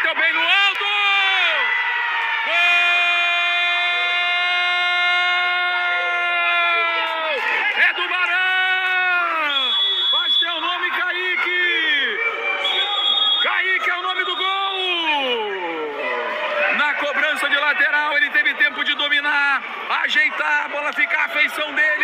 bateu bem no alto! Gol! É do Barão! Faz teu nome, Kaique! Kaique é o nome do gol! Na cobrança de lateral, ele teve tempo de dominar, ajeitar, a bola ficar à feição dele.